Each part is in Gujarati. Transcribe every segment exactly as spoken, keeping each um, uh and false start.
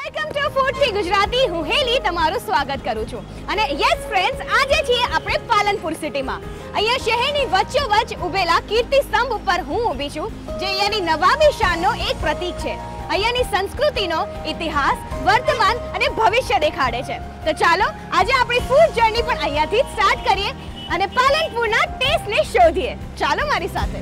વેલકમ ટુ ફૂડ થી ગુજરાતી. હું હેલી તમારું સ્વાગત કરું છું. અને યસ ફ્રેન્ડ્સ, આજે છીએ આપણે પાલનપુર સિટીમાં. અહીંયા શહેરની વચ્ચોવચ્ચ ઉભેલા કીર્તિ સ્તંભ ઉપર હું ઊભી છું, જે અહીંયાની નવાબી શાનનો એક પ્રતીક છે. અહીંયાની સંસ્કૃતિનો ઇતિહાસ, વર્તમાન અને ભવિષ્ય દેખાડે છે. તો ચાલો આજે આપણી ફૂડ જર્ની પણ અહીંયાથી સ્ટાર્ટ કરીએ અને પાલનપુરના ટેસ્ટને શોધીએ. ચાલો મારી સાથે.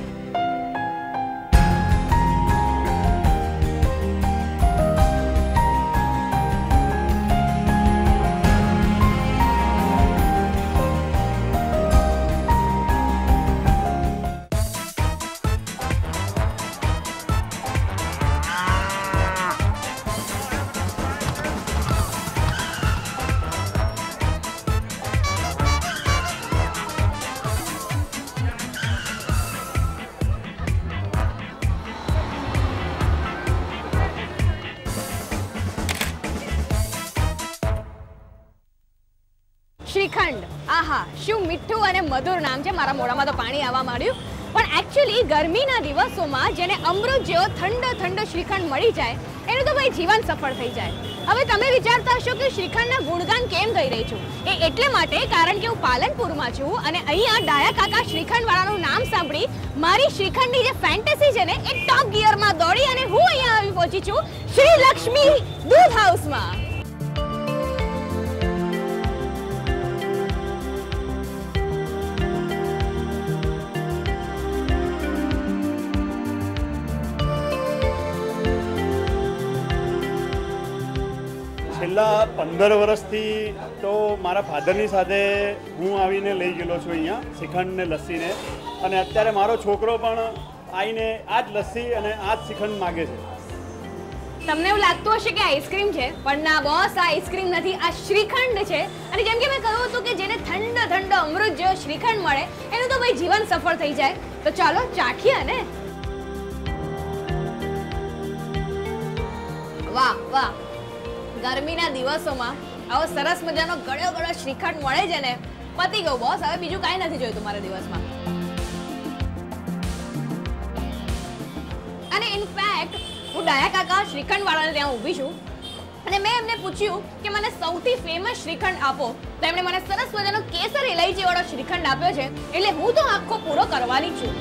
શ્રીખંડ, આહા શું મીઠું અને મધુર નામ છે. મારા મોઢામાં તો પાણી આવવા માંડ્યું. પણ એકચ્યુઅલી ગરમીના દિવસોમાં જેને અમૃત જેવો ઠંડો ઠંડો શ્રીખંડ મળી જાય એનું તો ભાઈ જીવન સફળ થઈ જાય. હવે તમે વિચારતા હશો કે શ્રીખંડના ગુણગાન કેમ કહી રહી છું. એ એટલે માટે કારણ કે હું પાલનપુરમાં છું અને અહીંયા ડાયા કાકા શ્રીખંડ વાળાનું નામ સાંભળી મારી શ્રીખંડની જે ફેન્ટેસી છે ને એ ટોપ ગિયરમાં દોડી અને હું અહીંયા આવી પહોંચી છું શ્રી લક્ષ્મી દૂધ હાઉસમાં. છેલ્લા પંદર વર્ષથી તો મારા ફાધરની સાથે હું આવીને લઈ ગયેલો છું અહીંયા શ્રીખંડ ને લસ્સીને, અને અત્યારે મારો છોકરો પણ આવીને આ જ લસ્સી અને આ જ શ્રીખંડ માગે છે. તમને એવું લાગતું હશે કે આઈસ્ક્રીમ છે, પણ ના બોસ, આ આઈસ્ક્રીમ નથી, આ શ્રીખંડ છે. અને જેમ કે મેં કહ્યું હતું કે જેને ઠંડો ઠંડો અમૃત જેવો શ્રીખંડ મળે એનું તો ભાઈ જીવન સફળ થઈ જાય. તો ચાલો ચાખીએ ને. વાહ વાહ, ગરમીના દિવસોમાં આવો સરસ મજાનો ગળ્યો ગળ્યો શ્રીખંડ મળે છે ને, પતી ગયું બોસ. હવે બીજું કાંઈ નથી જોઈતું મારા દિવસમાં. અને ઇનફેક્ટ હું ડાયા કાકા શ્રીખંડ વાળાને ત્યાં ઊભી છું અને મેં એમને પૂછ્યું કે મને સૌથી ફેમસ શ્રીખંડ આપો, તો એમણે મને સરસ મજાનો કેસર ઇલાયચી વાળો શ્રીખંડ આપ્યો છે. એટલે હું તો આખો પૂરો કરવાની છું.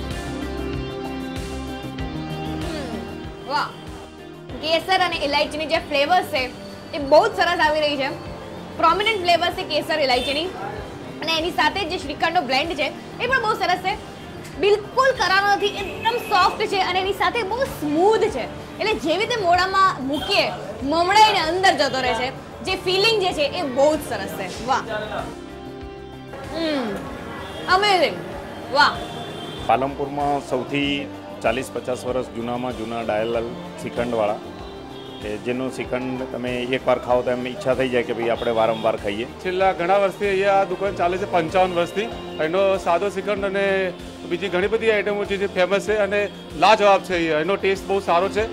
વાહ, કેસર અને ઇલાયચીની જે ફ્લેવર્સ છે એ બહુ જ સરસ આવી રહી છે. પ્રોમિનન્ટ ફ્લેવર્સ છે કેસર ઇલાયચીની, અને એની સાથે જે શ્રીખંડનો બ્લેન્ડ છે એ પણ બહુ સરસ છે. બિલકુલ કરારો નથી, એકદમ સોફ્ટ છે અને એની સાથે બહુ સ્મૂધ છે. એટલે જેવી રીતે મોઢામાં મૂકીએ મમડાઈને અંદર જતો રહે છે. જે ફિલિંગ જે છે એ બહુ જ સરસ છે. વાહ, હમ અમેઝિંગ. વાહ. પાલનપુરમાં સૌથી ચાલીસ પચાસ વર્ષ જૂનામાં જૂના ડાયલાલ શ્રીખંડવાળા, કે જેનું શ્રીખંડ તમે એકવાર ખાઓ તો એમ ઈચ્છા થઈ જાય કે ભાઈ આપણે વારંવાર ખાઈએ. છેલ્લા ઘણા વર્ષથી અહીંયા આ દુકાન ચાલે છે, પંચાવન વર્ષથી. એનો સાદો શ્રીખંડ અને બીજી ઘણી બધી આઈટમો છે જે ફેમસ છે અને લાજવાબ છે. અહીંયા એનો ટેસ્ટ બહુ સારો છે.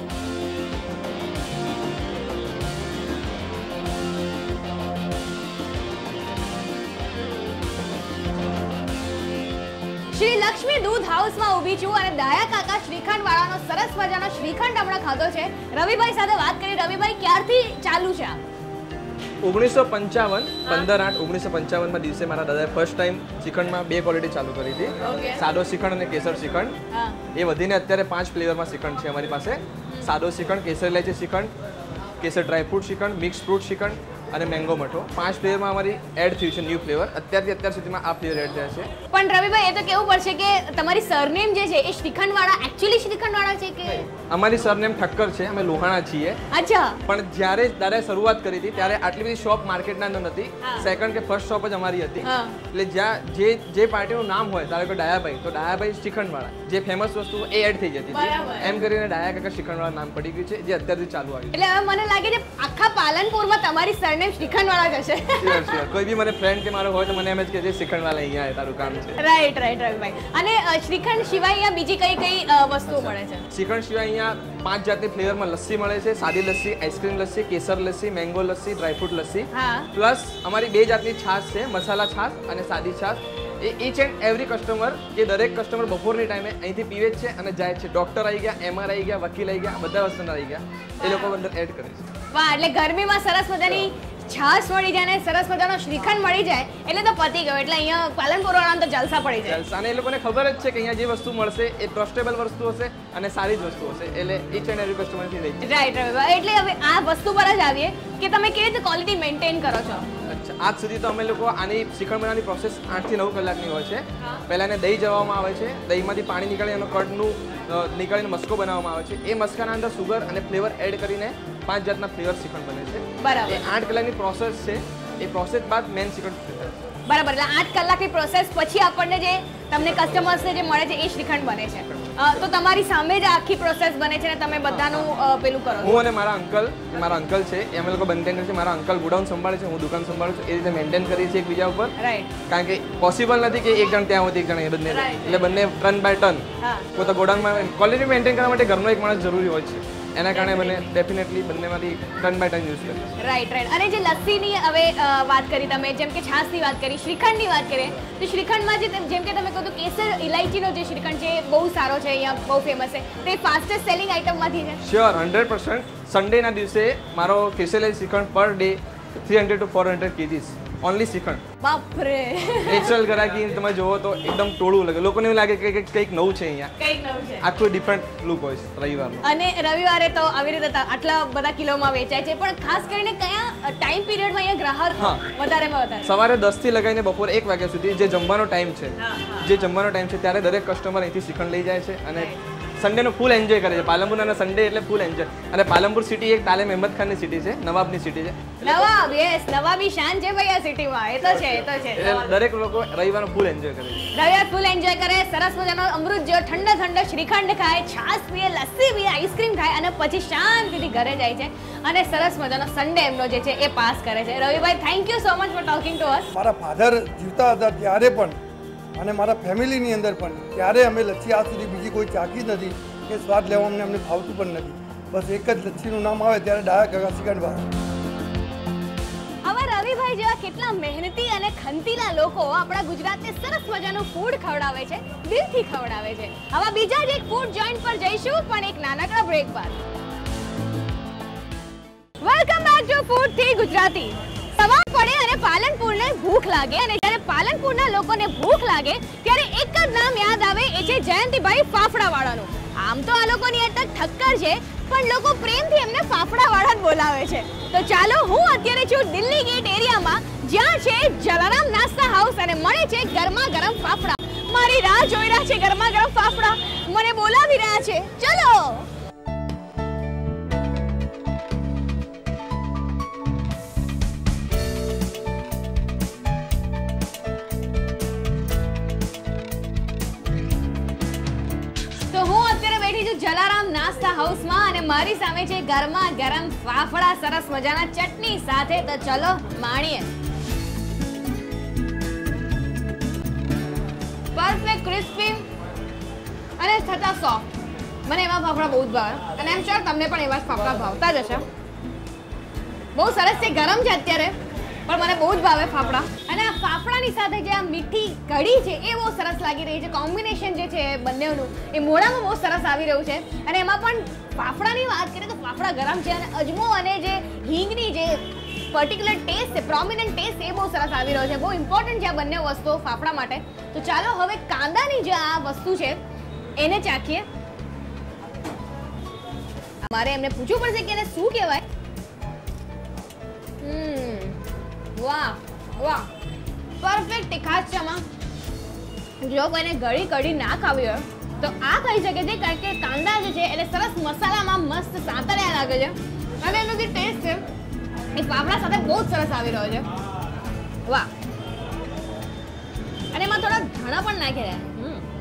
શ્રી લક્ષ્મી દૂધ હાઉસમાં ઊભી છું અને ડાયા કાકા શ્રીખંડ વાળાનો સરસ મજાનો શ્રીખંડ હમણાં ખાધો છે. રવિભાઈ સાથે વાત કરી. રવિભાઈ, ક્યારથી ચાલુ છે આ? ઓગણીસો પંચાવન પંદર આઠ ઓગણીસો પંચાવનમાં દિવસે મારા દાદાએ ફર્સ્ટ ટાઈમ શ્રીખંડમાં બે ક્વોલિટી ચાલુ કરી હતી, સાદો શ્રીખંડ અને કેસર શ્રીખંડ. એ વધીને અત્યારે પાંચ ફ્લેવરમાં શ્રીખંડ છે અમારી પાસે. સાદો શ્રીખંડ, કેસર ઇલાયચી શ્રીખંડ, કેસર dry fruit shrikhand, mix fruit shrikhand અને મેંગો મઠો. પાંચ ફ્લેવરમાં અમારી એડ થયું છે ન્યૂ ફ્લેવર. અત્યારથી અત્યાર સુધીમાં આ ફ્લેવર એડ થયા છે. પણ રવિભાઈ, એ તો કેવું પડશે કે તમારી સરનેમ જે છે એ શ્રીખંડ વાળા એકચ્યુઅલી શ્રીખંડ વાળા છે કે? અમારી સરનેમ ઠક્કર છે, અમે લોહાણા છીએ. અચ્છા. પણ જ્યારે દાદાએ શરૂઆત કરી હતી ત્યારે આટલી બધી શોપ માર્કેટના અંદર નથી. સેકન્ડ કે ફર્સ્ટ શોપ જ અમારી હતી. એટલે જ્યાં જે જે પાર્ટીનું નામ હોય, ધારો કે ડાયાભાઈ, તો ડાયાભાઈ શ્રીખંડ વાળા, જે ફેમસ વસ્તુ એ એડ થઈ જતી હતી. એમ કરીને ડાયા કાકા શ્રીખંડ વાળા નામ પડી ગયું છે, જે અત્યારથી ચાલુ આવ્યું. એટલે હવે મને લાગે છે આખા પાલનપુરમાં તમારી સરનેમ શ્રીખંડ વાળા જ હશે. કોઈ બી મને ફ્રેન્ડ કે મારો હોય તો મને એમ જ કહે છે શ્રીખંડ વાળા અહીંયા આવે, તારું કામ છે. Right right Ravibhai. અને શ્રીખંડ સિવાય અહીંયા બીજી કઈ કઈ વસ્તુઓ મળે છે? શ્રીખંડ સિવાય અહીંયા પાંચ જાતની ફ્લેવરમાં લસ્સી મળે છે. સાદી લસ્સી, આઈસ્ક્રીમ લસ્સી, કેસર lassi, mango lassi, dry fruit lassi. Plus અમારી બે જાતની છાશ છે, મસાલા છાશ અને સાદી છાશ. એ ઈચ એન્ડ એવરી કસ્ટમર, જે દરેક કસ્ટમર બપોરની ટાઈમે અહીંથી પીવે જ છે અને જાય છે. ડોક્ટર આવી ગયા, એમઆર આવી ગયા, વકીલ આવી ગયા, બધા વસ્તુના આવી ગયા, એ લોકો અંદર એડ કરે છે. વાહ, એટલે ગરમીમાં સરસ મજાની છાશ મળી જાય ને સરસ મજાનો શ્રીખંડ મળી જાય એટલે તો પતી ગયો. એટલે અહીંયા પાલનપુર વાળાને તો જલસા પડી જાય. જલસા. અને એ લોકોને ખબર જ છે કે અહીંયા જે વસ્તુ મળશે એ ટ્રસ્ટેબલ વસ્તુ હશે અને સારી જ વસ્તુ હશે, એટલે ઈચ એન્ડ એવરી કસ્ટમરથી લઈ જાય. Right right. એટલે હવે આ વસ્તુ પર જ આવીએ કે તમે કેવી રીતે ક્વોલિટી મેન્ટેન કરો છો. અચ્છા, આજ સુધી તો અમે લોકો આની શ્રીખંડ બનાવવાની પ્રોસેસ આઠ થી નવ કલાકની હોય છે. પહેલા એને દહીં જવામાં આવે છે, દહીંમાંથી પાણી નીકળી એનો કડનું નીકળીને મસ્કો બનાવવામાં આવે છે. એ મસ્કાના અંદર સુગર અને ફ્લેવર એડ કરીને પાંચ જાતના ફ્લેવર શ્રીખંડ બને છે. બરાબર. એ આઠ કલાકની પ્રોસેસ છે. એ પ્રોસેસ બાદ મેન શ્રીખંડ થાય છે. બરાબર. એટલે આઠ કલાકની પ્રોસેસ પછી આપણને જે તમને કસ્ટમર્સને જે મળે છે એ શ્રીખંડ બને છે. અ, તો તમારી સામે જ આખી પ્રોસેસ બને છે ને તમે બધાનું અ, પેલું કરો છો. હું અને મારા અંકલ, મારા અંકલ છે એ અમે લોકો મેન્ટેન કરીએ છીએ. મારા અંકલ ગોડાઉન સંભાળે છે, હું દુકાન સંભાળું છું. એ રીતે મેન્ટેન કરીએ છીએ એકબીજા ઉપર. રાઈટ. કારણ કે પોસિબલ નથી કે એક જણ ત્યાં હોય એક જણ એ બંને રહે. Right. એટલે બંને ટર્ન બાય ટર્ન હા. પોતા ગોડાઉનમાં ક્વોલિટી મેન્ટેન કરવા માટે ઘરનો એક માણસ જરૂરી હોય છે. એના કારણે મને ડેફિનેટલી બંનેમાંથી ટર્ન બાય ટર્ન યુઝ કરીએ. Right right. અને જે લસ્સીની હવે અ, વાત કરી તમે, જેમ કે છાશની વાત કરી, શ્રીખંડની વાત કરીએ તો શ્રીખંડમાં જે તેમ- જેમ કે તમે કહો તો કેસર ઇલાયચીનો જે શ્રીખંડ છે એ બહુ સારો છે, અહીંયા બહુ ફેમસ છે. તે ફાસ્ટેસ્ટ સેલિંગ આઇટમમાંથી છે. Sure, hundred percent. સન્ડેના દિવસે મારો કેસેલાઈ shrikhand per day three hundred to four hundred kgs only shrikhand. બાપરે. નેચરલ ગરાકી તમે જોવો તો એકદમ ટોળું લાગે. લોકોને એવું લાગે કે કંઈક કંઈક નવું છે અહીંયા. કંઈક નવું છે. આખું ડિફરન્ટ લુક હોય છે રવિવારનો. અને રવિવારે તો આવી રીતે ત- આટલા બધા કિલોમાં વેચાય છે, પણ ખાસ કરીને કયા ટાઈમ પીરિયડમાં અહીંયા ગ્રાહક હા. વધારેમાં વધારે? સવારે દસ થી લગાવીને બપોર એક વાગ્યા સુધી જે જમવાનો ટાઈમ છે, હા, હા. જે જમવાનો ટાઈમ છે ત્યારે દરેક કસ્ટમર અહીંથી શ્રીખંડ લઈ જાય છે અને સન્ડેનો ફૂલ એન્જોય કરે છે. પાલનપુરના સન્ડે એટલે ફૂલ એન્જોય. અને પાલનપુર સિટી એક તાલેમ અહેમદ ખાનની સિટી છે, નવાબની સિટી છે. નવાબ, યસ, નવાબી શાન છે ભાઈ આ સિટીમાં. એ તો છે, એ તો છે. એટલે દરેક લોકો રવિવારનો ફૂલ એન્જોય કરે છે. રવિવાર ફૂલ એન્જોય કરે, સરસ મજાનો અમૃત જેવો ઠંડો ઠંડો શ્રીખંડ ખાય, છાશ પીએ, લસ્સી પીએ, આઈસ્ક્રીમ ખાય અને પછી શાંતિથી ઘરે જાય છે અને સરસ મજાનો સન્ડે એમનો જે છે એ પાસ કરે છે. Ravibhai, thank you so much for talking to us. મારા ફાધર જીવતા હતા ત્યારે પણ અને મારા ફેમિલીની અંદર પણ ત્યારે અમે લચ્છી આજ સુધી બીજી કોઈ ચાખી જ નથી કે સ્વાદ લેવા અમને અમને ભાવતું પણ નથી. બસ એક જ લચ્છીનું નામ આવે ત્યારે ડાયા કાકા શ્રીખંડવાળા. આવા રવિભાઈ જેવા કેટલા મહેનતી અને ખંતીલા લોકો આપણા ગુજરાતને સરસ મજાનું ફૂડ ખવડાવે છે, દિલથી ખવડાવે છે. આવા બીજા જ એક ફૂડ જોઈન્ટ પર જઈશું, પણ એક નાનકડા બ્રેક બાદ. વેલકમ બેક ટુ ફૂડ થી ગુજરાતી. સવાર પડે અને પાલનપુરને ભૂખ લાગે, અને જ્યારે પાલનપુરના લોકોને ભૂખ લાગે ત્યારે એક જ નામ યાદ આવે, એ છે જયંતિભાઈ ફાફડાવાળાનું. આમ તો આ લોકોની અટક ઠક્કર છે, પણ લોકો પ્રેમથી એમને ફાફડાવાળા જ બોલાવે છે. તો ચાલો, હું અત્યારે છું દિલ્હી ગેટ એરિયામાં, જ્યાં છે જલારામ નાસ્તા હાઉસ અને મળે છે ગરમા ગરમ ફાફડા. મારી રાહ જોઈ રહ્યા છે ગરમા ગરમ ફાફડા, મને બોલાવી રહ્યા છે. ચલો. તો હું અત્યારે બેઠી છું જલારામ નાસ્તા હાઉસમાં અને મારી સામે છે ગરમા ગરમ ફાફડા સરસ મજાના ચટણી સાથે. તો ચલો માણીએ. પરફેક્ટ ક્રિસ્પી અને છતાં સોફ્ટ. મને એવા ફાફડા બહુ જ ભાવે અને એમ શ્યોર તમને પણ એવા જ ફાફડા ભાવતા જ હશે. બહુ સરસ છે, ગરમ છે અત્યારે, પણ મને બહુ જ ભાવે ફાફડા. અને આ ફાફડાની સાથે જે આ મીઠી કઢી છે એ બહુ સરસ લાગી રહી છે. કોમ્બિનેશન જે છે બંનેનું એ મોઢામાં બહુ સરસ આવી રહ્યું છે. અને એમાં પણ ફાફડાની વાત કરીએ તો ફાફડા ગરમ છે અને અજમો અને જે હિંગની જે પર્ટિક્યુલર ટેસ્ટ છે, પ્રોમિનન્ટ ટેસ્ટ, એ બહુ સરસ આવી રહ્યો છે. બહુ ઇમ્પોર્ટન્ટ છે આ બંને વસ્તુઓ ફાફડા માટે. તો ચાલો હવે કાંદાની જે આ વસ્તુ છે એને ચાખીએ. મારે એમને પૂછવું પડશે કે એને શું કહેવાય. હમ વાહ વાહ, પરફેક્ટ તીખાશ છે આમાં. જો કોઈને ગળી કઢી ના ખાવી હોય તો આ ખાઈ શકે છે, કારણ કે કાંદા જે છે એટલે સરસ મસાલામાં મસ્ત સાંતળ્યા લાગે છે અને એનો જે ટેસ્ટ છે એ ફાફડા સાથે બહુ જ સરસ આવી રહ્યો છે. વાહ. અને એમાં થોડા ધાણા પણ નાખ્યા છે.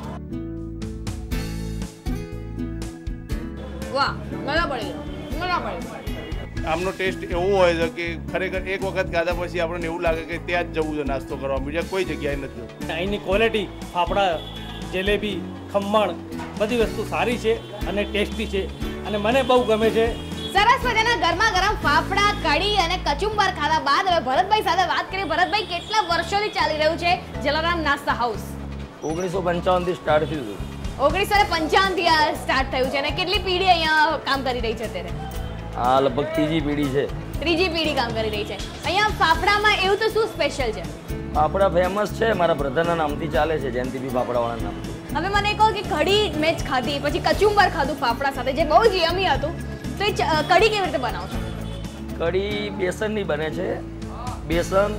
વાહ, મજા પડી ગયો, મજા પડી. આમનો ટેસ્ટ એવો હોય છે કે ખરેખર એક વખત ખાધા પછી આપણને એવું લાગે કે ત્યાં જ જવું છે નાસ્તો કરવા, બીજા કોઈ જગ્યાએ નથી. અહીંની ક્વોલિટી, ફાફડા, જલેબી, ખમણ, બધી વસ્તુ સારી છે અને ટેસ્ટી છે અને મને બહુ ગમે છે. સરસ મજાના ગરમા ગરમ ફાફડા, કઢી અને કચુંબર ખાધા બાદ હવે ભરતભાઈ સાથે વાત કરીએ. ભરતભાઈ, કેટલા વર્ષોથી ચાલી રહ્યું છે જલારામ નાસ્તા હાઉસ? ઓગણીસો પંચાવન થી સ્ટાર્ટ થયું હતું. ઓગણીસો ને પંચાવન થી આ સ્ટાર્ટ થયું છે અને કેટલી પેઢી અહીંયા કામ કરી રહી છે અત્યારે? આ લગભગ ત્રીજી પેઢી છે. ત્રીજી પેઢી કામ કરી રહી છે. અહીંયા ફાફડામાં એવું તો શું સ્પેશિયલ છે? ફાફડા ફેમસ છે, મારા બ્રધરના નામથી ચાલે છે, જયંતિભાઈ ફાફડાવાળા નામથી. હવે મને કહો કે કઢી મેં જ ખાધી, પછી કચુંબર ખાધું ફાફડા સાથે, જે બહુ જ યમી હતું. તો એ ચ- કઢી કેવી રીતે બનાવો છો? કઢી બેસનની બને છે. બેસન,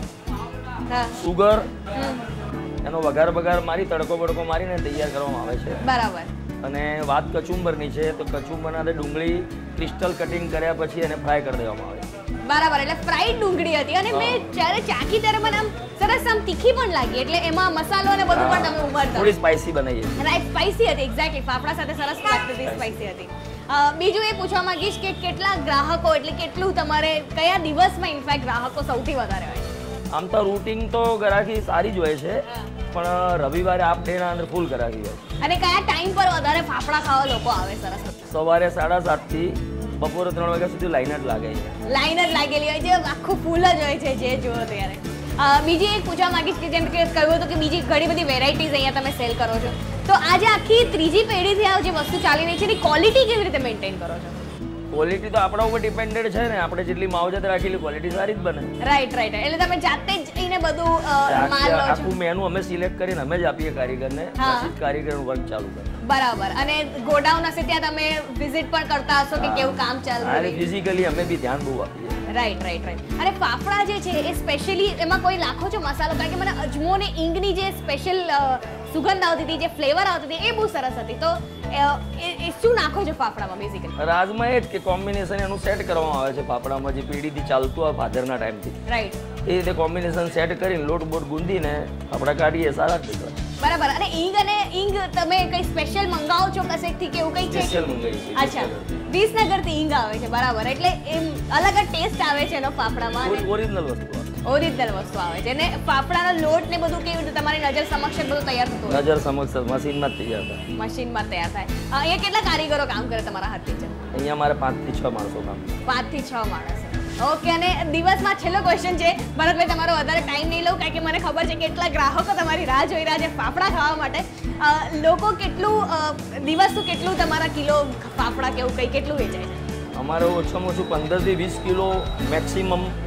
હા. Sugar, hmm. એનો વઘાર વઘાર મારી તડકો બડકો મારીને તૈયાર કરવામાં આવે છે. બરાબર. અને વાત કચુંબરની છે તો કચુંબરના અંદર ડુંગળી ક્રિસ્ટલ કટિંગ કર્યા પછી એને ફ્રાય કરી દેવામાં આવે છે. બરાબર, એટલે ફ્રાઈડ ડુંગળી હતી અને મેં જ્યારે ચાખી ત્યારે મને આમ સરસ આમ તીખી પણ લાગી, એટલે એમાં મસાલો અને બધું પણ તમે ઉમેરતા. થોડી સ્પાઇસી બનાવીએ છીએ. રાઈટ, સ્પાઇસી હતી. એક્ઝેક્ટલી, ફાફડા સાથે સરસ લાગતી સ્પાઇસી હતી. અ, બીજું એ પૂછવા માંગીશ કે કેટલા ગ્રાહકો, એટલે કેટલું તમારે કયા દિવસમાં ઇનફેક્ટ ગ્રાહકો સૌથી વધારે હોય છે? આમ તો રૂટિન તો ગરાકી સારી જ હોય છે, પણ રવિવારે હાફ ડેના અંદર ફૂલ ગરાકી હોય છે. અને કયા ટાઈમ પર વધારે ફાફડા ખાવા લોકો આવે? સરસ. સવારે સાડા સાત થી બપોરે ત્રણ વાગ્યા સુધી લાઈન જ લાગે છે. લાઈન જ લાગેલી હોય છે, આખું ફૂલ જ હોય છે જે જુઓ ત્યારે. અ, બીજી એક પૂછવા માંગીશ કે જેમ કે કહ્યું હતું કે બીજી ઘણી બધી વેરાયટીઝ અહીંયા તમે સેલ કરો છો, તો આજે આખી ત્રીજી પેઢીથી આ જે વસ્તુ ચાલી રહી છે એની ક્વોલિટી કેવી રીતે મેન્ટેન કરો છો? ક્વોલિટી તો આપણા ઉપર ડિપેન્ડેડ છે ને, આપણે જેટલી માવજત રાખેલી ક્વોલિટી સારી જ બને. રાઈટ રાઈટ, એટલે તમે જાતે જ એને બધું અ, માલ લો છો? આખું મેનુ અમે સિલેક્ટ કરીને અમે જ આપીએ કારીગરને, હા. પછી જ કારીગરનું વર્ક ચાલુ કરે. બરાબર. અને ગોડાઉન હશે ત્યાં તમે વિઝિટ પણ કરતા હશો કે કેવું કામ ચાલુ અને છે? ફિઝિકલી અમે બી ધ્યાન બહુ આપીએ. Right right right. અને ફાફડા જે છે એ સ્પેશિયલી એમાં કોઈ લાખો છો મસાલો? કારણ કે મને અજમો ને ઈંગની જે સ્પેશિયલ સુગંધ આવતી હતી, જે ફ્લેવર આવતી હતી, એ બહુ સરસ હતી. તો અ, એ એ શું નાખો છો ફાફડામાં બેઝિકલી? રાજમાં એ જ કે કોમ્બિનેશન એનું સેટ કરવામાં આવે છે ફાફડામાં, જે પેઢીથી ચાલતું હોય ફાધરના ટાઈમથી. રાઈટ. એ રીતે કોમ્બિનેશન સેટ કરીને લોટ બોટ ગુંદીને ફાફડા કાઢીએ, સારા જ નીકળે. બરાબર. અને ઈંગ અને ઈંગ તમે કઈ સ્પેશિયલ મંગાવો છો કશેકથી કે એવું કઈ છે? સ્પેશિયલ મંગાવીએ છીએ. અચ્છા, વિસનગરથી ઈંગ આવે છે. બરાબર. એટલે એમ અલગ જ ટેસ્ટ આવે છે એનો ફાફડામાં. અને ઓરિજિનલ વસ્તુ આવે. ઓરિજિનલ વસ્તુ આવે છે. અને ફાફડાનો લોટ ને બધું કેવી રીતે તમારી નજર સમક્ષ જ બધું તૈયાર થતું હોય? નજર સમક્ષ મશીનમાં જ તૈયાર થાય. મશીનમાં તૈયાર થાય. અ, અહીંયા કેટલા કારીગરો કામ કરે તમારા હાથથી છે? અહીંયા મારે પાંચ થી છ માણસો કામ. પાંચ થી છ માણસ. ઓકે. અને દિવસમાં છેલ્લો ક્વેશ્ચન છે ભરતભાઈ, તમારો વધારે ટાઈમ નહીં લઉં, કારણ કે મને ખબર છે કેટલા ગ્રાહકો તમારી રાહ જોઈ રહ્યા છે ફાફડા ખાવા માટે. અ, લોકો કેટલું અ, દિવસનું કેટલું તમારા કિલો ફાફડા કેવું કંઈ કેટલું વેચાય છે? અમારે ઓછામાં ઓછું પંદર થી વીસ કિલો મેક્સિમમ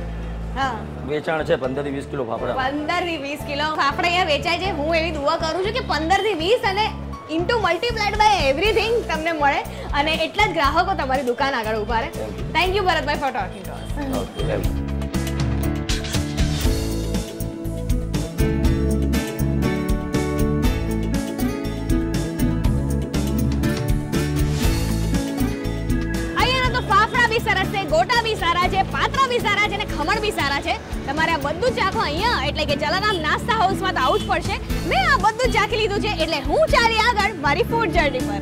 હા, વેચાણ છે. પંદર થી વીસ કિલો ફાફડા. પંદર થી વીસ કિલો ફાફડા અહીંયા વેચાય છે. હું એવી દુઆ કરું છું કે પંદર થી વીસ અને ઇન્ટુ મલ્ટીપ્લાઇડ બાય એવરીથિંગ તમને મળે અને એટલા જ ગ્રાહકો તમારી દુકાન આગળ ઉભા રહે. Thank you Bharatbhai for talking to us. Okay, welcome. અહીંયાના તો ફાફડા બી સરસ છે, ગોટા બી સારા છે, પાત્રા બી સારા છે અને ખમણ બી સારા છે. તમારે આ બધું જ ચાખો અહીંયા, એટલે કે જલારામ નાસ્તા હાઉસમાં તો આવું જ પડશે. મેં આ બધું જ ચાખી લીધું છે, એટલે હું ચાલી આગળ મારી ફૂડ જર્ની પર.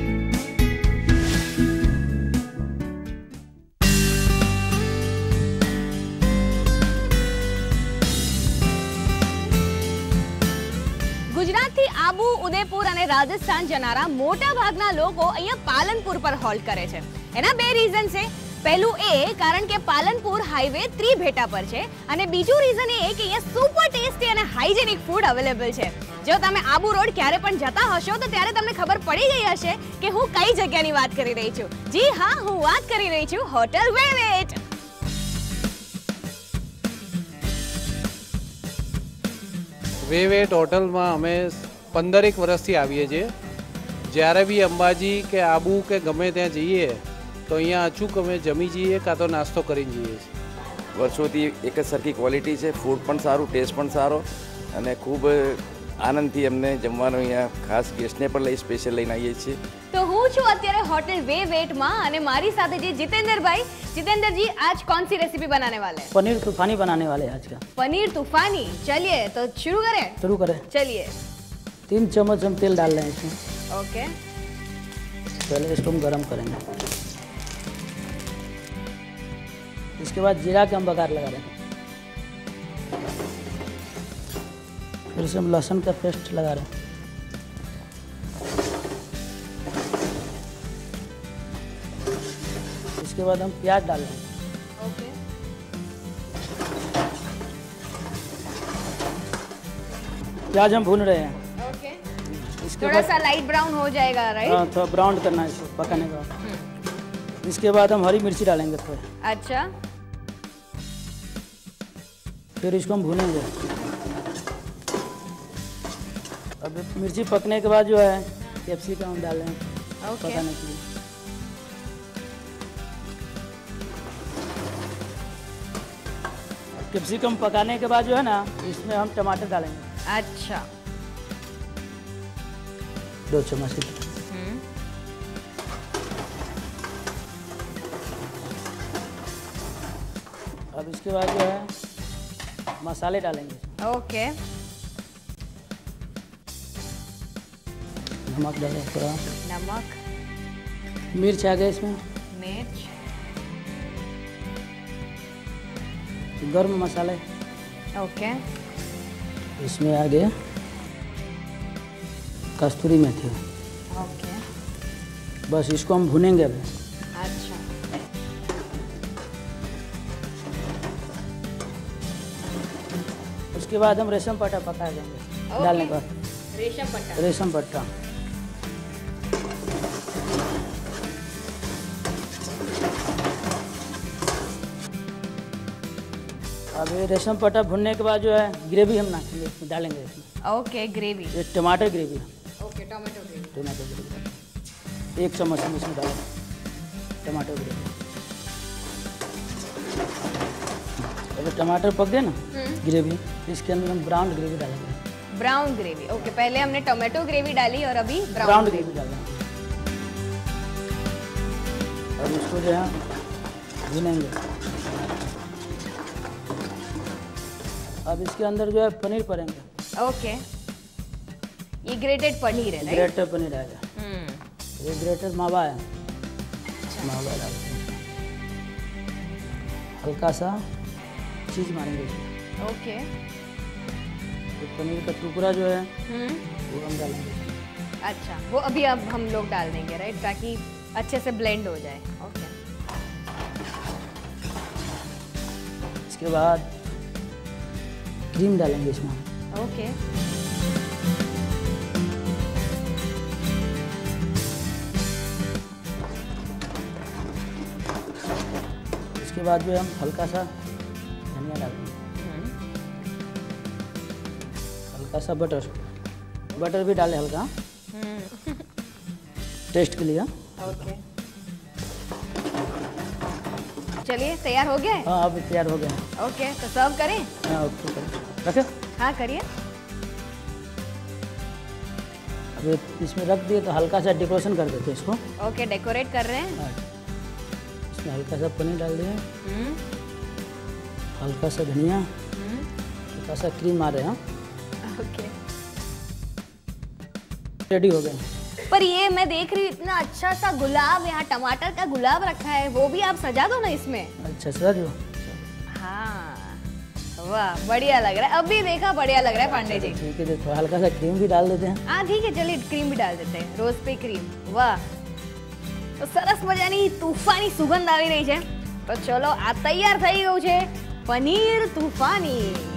ગુજરાતથી આબુ, ઉદયપુર અને રાજસ્થાન જનારા મોટા ભાગના લોકો અહીંયા પાલનપુર પર હોલ્ટ કરે છે. એના બે રીઝન છે. પહેલું એ કારણ કે પાલનપુર હાઈવે ત્રિભેટા પર છે, અને બીજું રીઝન એ કે અહીંયા સુપર ટેસ્ટી અને હાઇજેનિક ફૂડ અવેલેબલ છે. જો તમે આબુ રોડ ક્યારે પણ જતા હશો તો ત્યારે તમને ખબર પડી ગઈ હશે કે હું કઈ જગ્યાની વાત કરી રહી છું. જી હા, હું વાત કરી રહી છું હોટલ વેલવેટ. વેવેટ હોટલમાં અમે પંદરેક વર્ષથી આવીએ છીએ. જ્યારે બી અંબાજી કે આબુ કે ગમે ત્યાં જઈએ તો અહીંયા અચૂક અમે જમી જઈએ કાં તો નાસ્તો કરીને જઈએ છીએ. વર્ષોથી એક જ સરખી ક્વોલિટી છે, ફૂડ પણ સારું, ટેસ્ટ પણ સારો, અને ખૂબ આનંદથી અમને જમવાનું અહીંયા ખાસ ગેસ્ટને પણ લઈ સ્પેશિયલ લઈને આવીએ છીએ. तो हूँ छू अत्यारे होटल वे वेट में અને મારી સાથે જે जितेंद्र भाई. जितेंद्र जी, आज कौन सी रेसिपी बनाने वाले हैं? पनीर तूफानी बनाने वाले हैं आज का. पनीर तूफानी. चलिए तो शुरू करें. शुरू करें. चलिए. तीन चम्मच हम तेल डाल रहे हैं इसमें. ओके. पहले इसको हम गरम करेंगे. इसके बाद जीरा के हम बघार लगा रहे हैं. फिर से हम लहसुन का पेस्ट लगा रहे हैं. इसके बाद हम प्याज डाल रहे हैं. ओके. प्याज हम भून रहे हैं. ओके. इसके थोड़ा बाद सा लाइट ब्राउन हो जाएगा, राइट? हाँ, थोड़ा ब्राउन करना है इसको पकाने के बाद. इसके बाद हम हरी मिर्ची डालेंगे थोड़ी। अच्छा, फिर इसको हम भूनेंगे। अब मिर्ची पकने के बाद जो है कैप्सिकम हम डाल रहे हैं पकाने के लिए। कैप्सिकम पकाने के बाद जो है ना इसमें हम टमाटर डालेंगे। अच्छा, दो चम्मच। अब इसके बाद जो है मसाले डालेंगे। ओके, नमक डालें थोड़ा। नमक, मिर्च आ गया इसमें। मिर्च, गर्म मसाले। ओके, इसमें आ गया कस्तूरी मेथी। ओके, बस इसको हम भुनेंगे अभी। अच्छा, उसके बाद हम रेशम पट्टा पका देंगे डालने के बाद। रेशम पट्टा। रेशम पट्टा अब ये रेशम पट्टा भुनने के बाद जो है ग्रेवी हम नाखेंगे इसमें डालेंगे इसमें। Okay, gravy. ये टमाटर ग्रेवी। Okay, tomato gravy. टमाटर ग्रेवी एक चम्मच हम इसमें डालेंगे टमाटर ग्रेवी। अगर टमाटर पक गए ना ग्रेवी, इसके अंदर हम ब्राउन ग्रेवी डालेंगे। Brown gravy. ओके, पहले हमने टोमेटो ग्रेवी डाली और अभी ब्राउन ग्रेवी डालेंगे। और इसको जो है भुनेंगे। अब इसके अंदर जो है पनीर पड़ेंगे। ओके, ये ग्रेटेड पनीर है, राइट? ग्रेटेड पनीर आएगा। ये ग्रेटेड मावा है। मावा डालते हैं। हल्का सा चीज मारेंगे इसमें। ओके, तो पनीर का टुकड़ा जो है वो हम डालेंगे। अच्छा, वो अभी अब हम लोग डाल देंगे, राइट, ताकि अच्छे से ब्लेंड हो जाए। ओके, इसके बाद क्रीम डालेंगे इसमें। ओके, इसके बाद जो हम हल्का सा धनिया डालेंगे। हल्का सा बटर बटर भी डालें हल्का टेस्ट के लिए। ओके, चलिए तैयार हो गया है? हाँ, अब तैयार हो गया। ओके, तो सर्व करें? हाँ, ओके करें। रखे? हाँ, करिए। अब इसमें रख दिए तो हल्का सा डेकोरेशन कर देते हैं इसको। ओके, डेकोरेट कर रहे हैं। हाँ, इसमें हल्का सा पनीर डाल दिया, हल्का सा धनिया, हल्का सा क्रीम आ रहे हैं। ओके, रेडी हो गए। पर ये मैं देख रही हूँ इतना अच्छा सा गुलाब, यहाँ टमाटर का गुलाब रखा है, वो भी आप सजा दो ना इसमें। अच्छा, सजा दो। हाँ, वाह, बढ़िया लग रहा है। अभी देखा, बढ़िया लग रहा है पांडे जी। ठीक है, देखो हल्का सा क्रीम भी डाल देते हैं। हाँ, ठीक है, चलिए क्रीम भी डाल देते हैं, रोज पे क्रीम। वाह, तो सरस मजानी तूफानी सुगंध આવી રહી છે। તો ચલો, આ તૈયાર થઈ ગયું છે પનીર તૂફાની।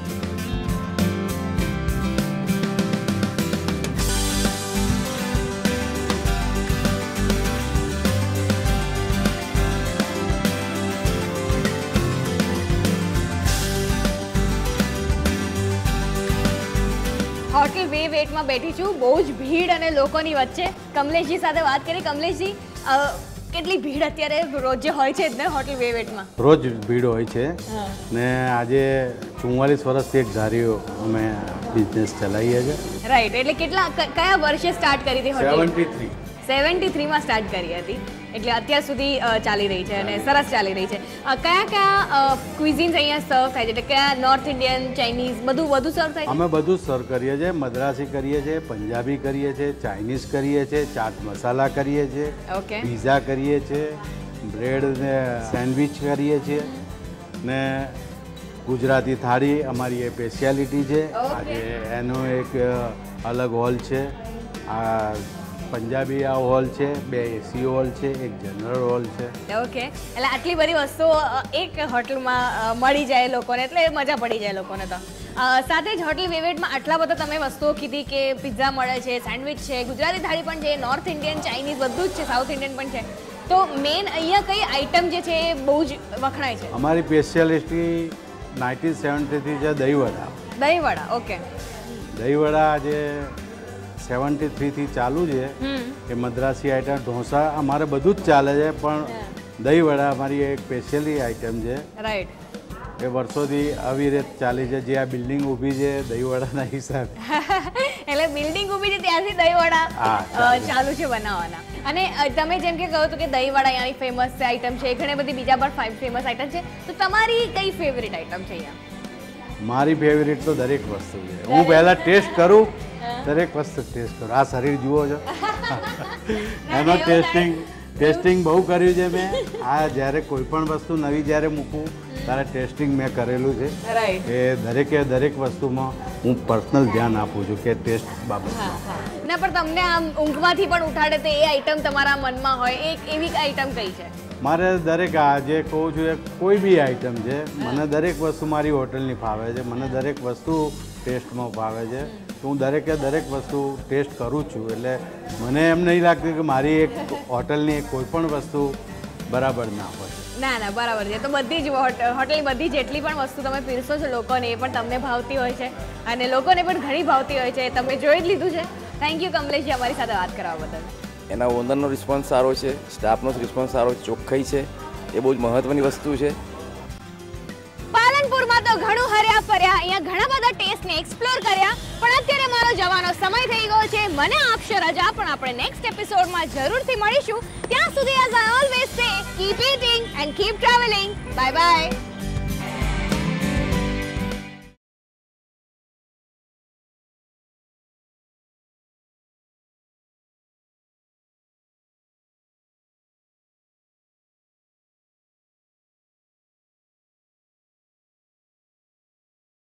હોટલ વે વેટમાં બેઠી છું, બહુ જ ભીડ અને લોકોની વચ્ચે કમલેશજી સાથે વાત કરી। કમલેશજી, કેટલી ભીડ અત્યારે રોજ હોય છે ને હોટલ વે વેટમાં? રોજ ભીડ હોય છે ને આજે ચુમ્માલીસ વર્ષથી એક ધારીઓ અમે બિઝનેસ ચલાવીએ છીએ। રાઈટ, એટલે કેટલા કયા વર્ષે સ્ટાર્ટ કરી હતી હોટલ? સેવન્ટી થ્રી સેવન્ટી થ્રીમાં સ્ટાર્ટ કરી હતી, એટલે અત્યાર સુધી ચાલી રહી છે અને સરસ ચાલી રહી છે। કયા કયા ક્વિઝિન્સ અહીંયા સર્વ થાય છે? એટલે કયા નોર્થ ઇન્ડિયન, ચાઇનીઝ, બધું બધું સર્વ થાય છે? અમે બધું સર્વ કરીએ છીએ। મદ્રાસી કરીએ છીએ, પંજાબી કરીએ છીએ, ચાઇનીઝ કરીએ છીએ, ચાટ મસાલા કરીએ છીએ, ઓકે, પીઝા કરીએ છીએ, બ્રેડ ને સેન્ડવિચ કરીએ છીએ ને ગુજરાતી થાળી અમારી એ સ્પેશિયાલિટી છે। આજે એનો એક અલગ હોલ છે। આ પંજાબી આ હોલ છે, બે એસી હોલ છે, એક જનરલ હોલ છે। ઓકે, એટલે આટલી બધી વસ્તુઓ એક હોટલમાં મળી જાય લોકોને, એટલે મજા પડી જાય લોકોને। તો સાથે જ હોટલ વેવેટમાં આટલા બધા તમે વસ્તુઓ કીધી કે પિઝા મળે છે, સેન્ડવિચ છે, ગુજરાતી થાળી પણ છે, નોર્થ ઇન્ડિયન, ચાઇનીઝ બધું જ છે, સાઉથ ઇન્ડિયન પણ છે। તો મેન અહીંયા કઈ આઈટમ જે છે એ બહુ જ વખણાય છે? અમારી સ્પેશિયાલિટી નાઇન્ટીન સેવન્ટીથી છે દહીંવડા. દહીંવડા, ઓકે. દહીંવડા આજે સેવન્ટી થ્રીથી ચાલુ છે. એ મદ્રાસી આઈટમ, ઢોસા અમારે બધું જ ચાલે છે, પણ દહીંવડા અમારી એક સ્પેશિયલી આઈટમ છે. રાઈટ. એ વર્ષોથી આવી રીતે ચાલી છે. જે આ બિલ્ડિંગ ઊભી છે દહીંવડાના હિસાબે. એટલે બિલ્ડિંગ ઊભી છે ત્યારથી દહીંવડા ચાલુ છે બનાવવાના. અને તમે જેમ કે કહો તો કે દહીંવડા અહીંયાની ફેમસ આઈટમ છે, ઘણી બધી બીજા પણ ફેમસ આઈટમ છે, તો તમારી કઈ ફેવરિટ આઈટમ છે અહીંયા? મારી ફેવરિટ તો દરેક વસ્તુ છે. હું પહેલાં ટેસ્ટ કરું, દરેક વસ્તુ ટેસ્ટ કરું. આ શરીર જુઓ છો, એનો ટેસ્ટિંગ ટેસ્ટિંગ બહુ કર્યું છે મેં. આ જ્યારે કોઈ પણ વસ્તુ નવી જ્યારે મૂકું ત્યારે ટેસ્ટિંગ મેં કરેલું છે. એ દરેકે દરેક વસ્તુમાં હું પર્સનલ ધ્યાન આપું છું કે ટેસ્ટ બાબતમાં. ના, પણ તમને આમ ઊંઘમાંથી પણ ઉઠાડે તો એ આઈટમ તમારા મનમાં હોય, એક એવી આઈટમ કઈ છે? મારે દરેક આ જે કહું છું એ કોઈ બી આઈટમ છે, મને દરેક વસ્તુ મારી હોટલની ફાવે છે. મને દરેક વસ્તુ ટેસ્ટમાં ફાવે છે. તો હું દરેકે દરેક વસ્તુ ટેસ્ટ કરું છું. એટલે મને એમ નહીં લાગતું કે મારી એક હોટલની કોઈ પણ વસ્તુ બરાબર ના હોય. ના ના, બરાબર છે. તો બધી જ હોટલની બધી જેટલી પણ વસ્તુ તમે પીરસો છો લોકોને, એ પણ તમને ભાવતી હોય છે અને લોકોને પણ ઘણી ભાવતી હોય છે. તમે જોઈ જ લીધું છે. થેન્ક યુ કમલેશજી અમારી સાથે વાત કરવા બદલ. એના ઓનરનો રિસ્પોન્સ સારો છે, સ્ટાફનો રિસ્પોન્સ સારો છે, ચોખ્ખાઈ છે, એ બહુ જ મહત્વની વસ્તુ છે. પાલનપુરમાં તો ઘણું હર્યા ફર્યા, અહીંયા ઘણા બધા ટેસ્ટને એક્સપ્લોર કર્યા, પણ અત્યારે મારો જવાનો સમય થઈ ગયો છે. મને આપશે રજા, પણ આપણે નેક્સ્ટ એપિસોડમાં જરૂરથી મળીશું. ત્યાં સુધી as I always say, keep eating and keep travelling. Bye by.